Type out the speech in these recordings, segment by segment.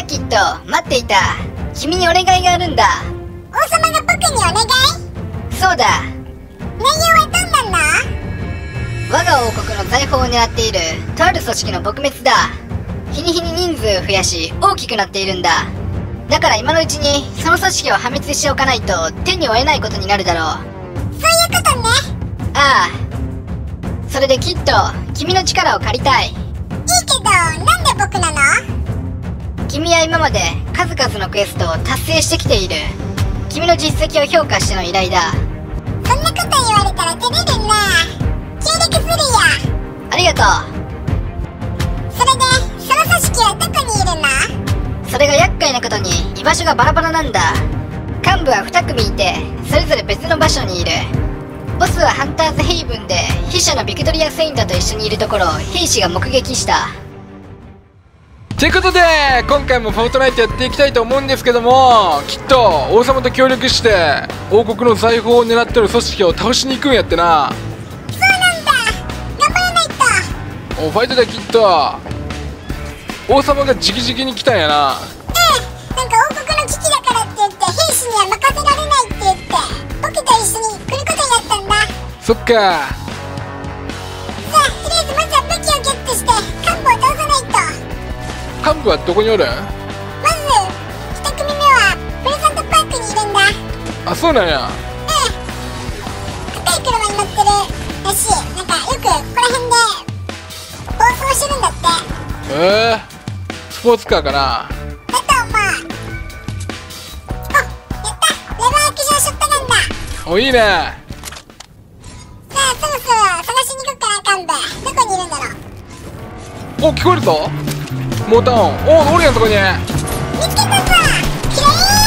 キッド、待っていた。君にお願いがあるんだ。 王様が僕にお願い？ そうだ。 内容はどんなの？ 我が王国の財宝を狙っているとある組織の撲滅だ。日に日に人数を増やし大きくなっているんだ。だから今のうちにその組織を破滅しておかないと手に負えないことになるだろう。 そういうことね。 ああ。それでキッド、君の力を借りたい。 いいけど、なんで僕なの？ 君は今まで数々のクエストを達成してきている。君の実績を評価しての依頼だ。 そんなこと言われたら照れるな。協力するよ。 ありがとう。 それでその組織はどこにいるの？ それが厄介なことに居場所がバラバラなんだ。幹部は2組いてそれぞれ別の場所にいる。ボスはハンターズヘイブンで秘書のビクトリア・セイントと一緒にいるところを兵士が目撃した。 ということで今回もフォートナイトやっていきたいと思うんですけども、きっと王様と協力して王国の財宝を狙ってる組織を倒しに行くんやってな。 そうなんだ。頑張らないと。 おファイトだきっと。王様が直々に来たんやな。 なんか王国の危機だからって言って兵士には任せられないって言って僕と一緒に来ることになったんだ。 そっか。 さあとりあえずまずは武器をゲットして幹部を倒さないと。 幹部はどこにおるん？ まず1組目はプレゼントパークにいるんだ。 あ、そうなんや。 高い車に乗ってるらしい。なんかよくここら辺で暴走してるんだって。 スポーツカーかな。 だと思う。お、やった。レバーアクションショットガンだ。 お、いいね。 さあそろそろ探しに行こうかな。幹部どこにいるんだろう。 お、聞こえるぞモーター音。お、おるやんそこに。 見つけたぞ。き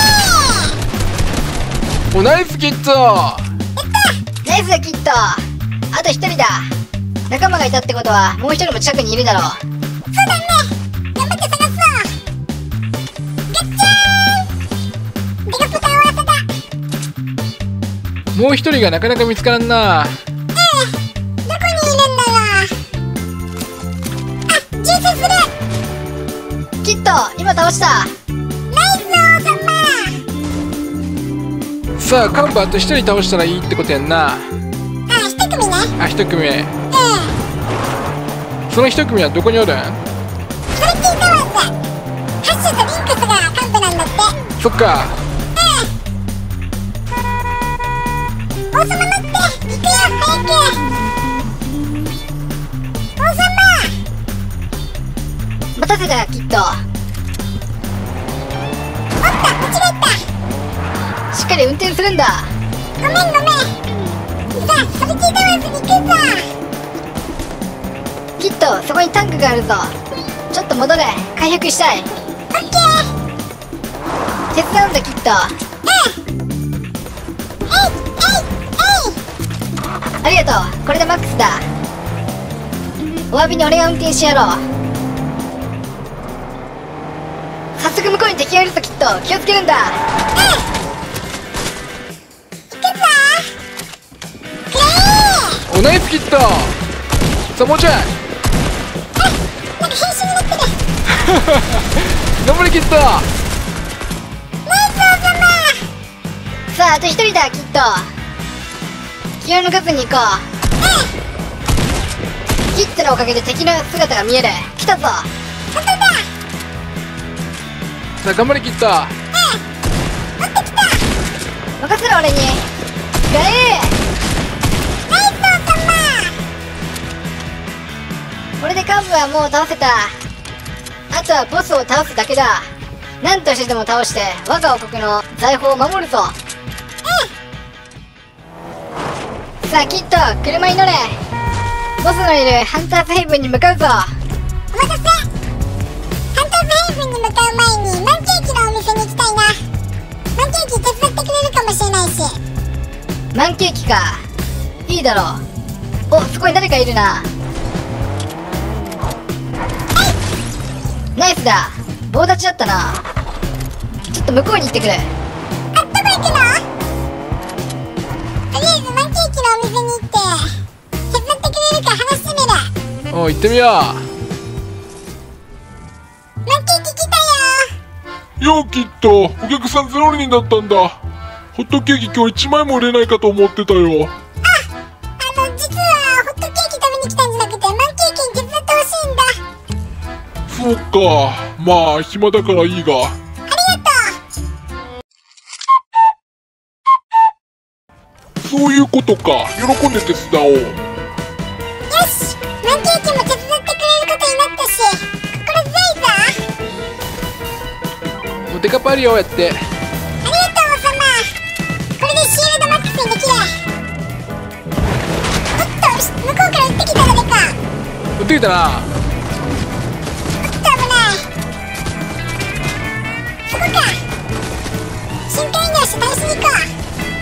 れい。 お、ナイスキッズ。 ナイスだキッド。あと1人だ。仲間がいたってことはもう1人も近くにいるだろう。 そうだね。頑張って探そう。ガッチャーン。デカポタンを当てた。 もう一人がなかなか見つからんな。 どこにいるんだろう。あ、銃声する。 キッド、今倒した。 ナイス王様。 さあ幹部あと一人倒したらいいってことやんな。 あ、1組ね。 あ、一組。その一組はどこにおるん？ それ聞いたわぜ。ハッシュとリンクスが幹部なんだって。 そっか。 王様待って。行くよ早く。王様。 待たせたキッド。 おった間違えた。 しっかり運転するんだ。 ごめんごめん。さあそれ聞いたわずに行くぞ。 キッド、そこにタンクがあるぞ。ちょっと戻れ。回復したい。 オッケー。 手伝うんだキッド。ありがとう。これでマックスだ。お詫びに俺が運転してやろう。早速向こうに敵がいるぞキッド。気をつけるんだ。 行くぞ。くれお、ナイスキッド。さあもうちょい。 なんか変身になってる。 頑張れキッド。 ナイス王様。 さああと1人だキッド。気を抜かずに行こう。キッドのおかげで敵の姿が見える。来たぞ。 本当だ。 さあ頑張れキッド。 持ってきた。 任せろ俺に。ガエナイス王様。 ー。これで幹部はもう倒せた。あとはボスを倒すだけだ。何としてでも倒して我が王国の財宝を守るぞ。さあキッド、車に乗れ。ボスのいるハンターズヘイブンに向かうぞ。 お待たせ。ハンターズヘイブンに向かう前にマンケーキのお店に行きたいな。マンケーキ手伝ってくれるかもしれないし。 マンケーキか。いいだろう。お、そこに誰かいるな。ナイスだ。棒立ちだったな。ちょっと向こうに行ってくる。 あ、どこ行くの？とりあえずマンケーキのお店に行って手伝ってくれるか話してみる。 お、行ってみよう。 マンケーキ来たよ。 ようキッド、お客さん0人だったんだ。ホットケーキ今日1枚も売れないかと思ってたよ。 実はホットケーキ食べに来たんじゃなくてマンケーキに手伝ってほしいんだ。 そうか、まあ暇だからいいが。 ありがとう。 そういうことか、喜んで手伝おう。 よし、マンケーキも手伝ってくれることになったし、これぜいぞ。 もうデカパリオやって。 ありがとう王様。これでシールドマックスにできる。おっと、向こうから撃ってきた誰か。 撃ってきたな。 おっと危ない。そこか。深海魚をして倒しに行こう。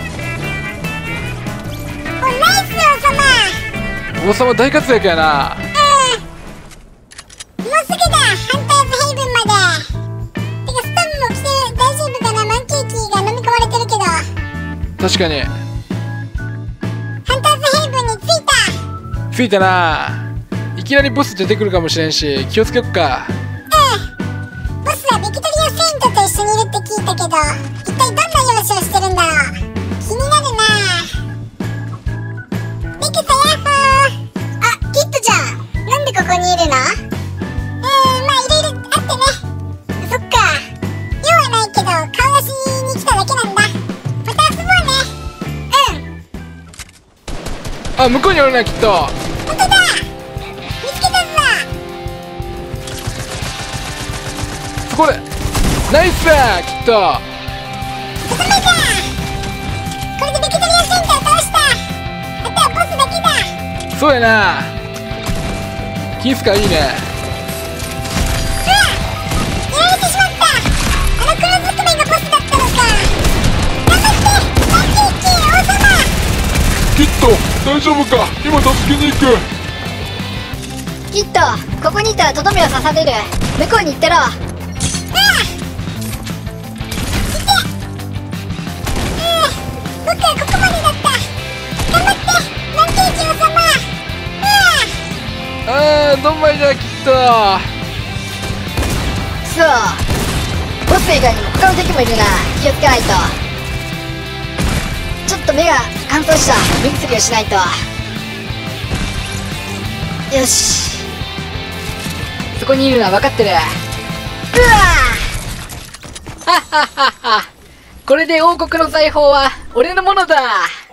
お、ナイス王様。 王様大活躍やな。 もうすぐだ、ハンターズヘイブンまで。てかストームも来てる。大丈夫かな。マンケーキが飲み込まれてるけど。 確かに。 ハンターズヘイブンに着いた。 着いたな。いきなりボス出てくるかもしれんし、気をつけよっか。 ボスはビクトリア・セイントと一緒にいるって聞いたけど、一体どんな容姿をしてるんだろう。気になるな。リクサヤッホー。あ、キッドちゃん、なんでここにいるの？まあいろいろあってね。そっか、用はないけど顔出しに来ただけなんだ。また遊ぼうね。 あ、向こうにおるな、きっと。 本当だ、見つけたぞ。 そこでナイスだ、きっと。 とどめだ。これでビクトリア・セイントを倒した。あとはボスだけだ。 そうやな。キースカいいね。 やられてしまった。あの黒ずくめがボスだったのか。頑張ってマンケーキ王様。 キッド、大丈夫か、今助けに行く。 きっとここにいたらとどめを刺される。向こうに行ってろ。 僕はここまでだった。頑張ってマンケーキ王様。 あー、どんまいじゃ、きっと。 そう、ボス以外にも他の敵もいるな。気をつけないと。ちょっと目が乾燥した。目薬をしないと。よし、そこにいるのは分かってる。うわーはっはっはっは。これで王国の財宝は俺のものだ。